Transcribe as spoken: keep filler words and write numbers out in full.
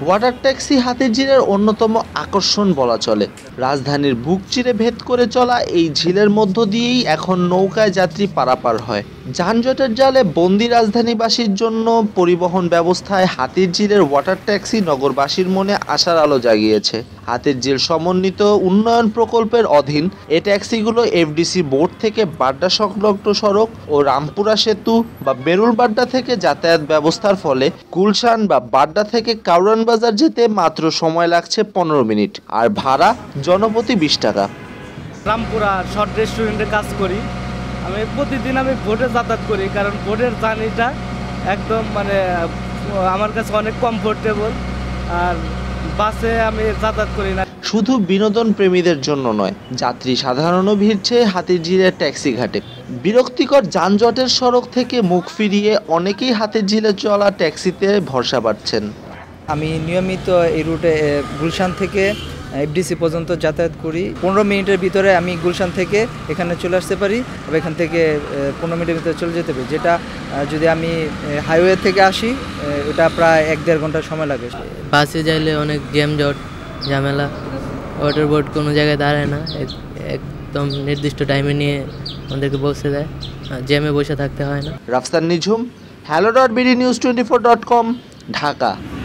Water taxi হাতিরঝিলের অন্যতম আকর্ষণ বলা চলে। রাজধানীর বুক চিরে ভেদ করে চলা এই ঝিলের মধ্য দিয়েই এখন নৌকায় যাত্রী পারাপার হয়। যানজটের জালে বন্দি রাজধানীবাসীর জন্য পরিবহন ব্যবস্থায় হাতিরঝিলের ওয়াটার ট্যাক্সি নগরবাসীর মনে আশার আলো জাগিয়েছে। হাতিরঝিল সমন্বিত উন্নয়ন প্রকল্পের অধীন এ ট্যাক্সিগুলো এফডিসি বোর্ড থেকে বাড্ডা সংলগ্ন সড়ক ও রামপুরা সেতু বা বেরুলবাড্ডা থেকে যাতায়াত ব্যবস্থার ফলে গুলশান বা বাড্ডা থেকে কাউরান বাজার যেতে মাত্র সময় লাগছে পনেরো মিনিট, আর ভাড়া জনপ্রতি বিশ টাকা। রামপুরা শর্ট রেস্টুরেন্টে কাজ করি আমি, প্রতিদিন আমি বোটে যাতায়াত করি, কারণ বোটের জার্নিটা একদম মানে আমার কাছে অনেক কমফোর্টেবল, আর বাসে আমি যাতায়াত করি না। শুধু বিনোদন প্রেমীদের জন্য নয়, যাত্রী সাধারণও ভিড়ছে হাতিরঝিলের ট্যাক্সি ঘাটে। বিরক্তিকর যানজটের সড়ক থেকে মুখ ফিরিয়ে অনেকেই হাতিরঝিলে চলা ট্যাক্সিতে ভরসা পাচ্ছেন। আমি নিয়মিত এই রুটে গুলশান থেকে এফডিসি পর্যন্ত যাতায়াত করি। পনেরো মিনিটের ভিতরে আমি গুলশান থেকে এখানে চলে আসতে পারি, বা এখান থেকে পনেরো মিনিটের ভিতরে চলে যেতে পারি, যেটা যদি আমি হাইওয়ে থেকে আসি ওটা প্রায় এক দেড় ঘন্টা সময় লাগে। বাসে যাইলে অনেক জ্যামজট ঝামেলা, ওয়াটার বোর্ড কোনো জায়গায় দাঁড়ায় না, একদম নির্দিষ্ট টাইমে নিয়ে আমাদেরকে বসে দেয়, জ্যামে বসে থাকতে হয় না। Rafsan Nijhum, hello dot BD news twenty four dot com, Dhaka.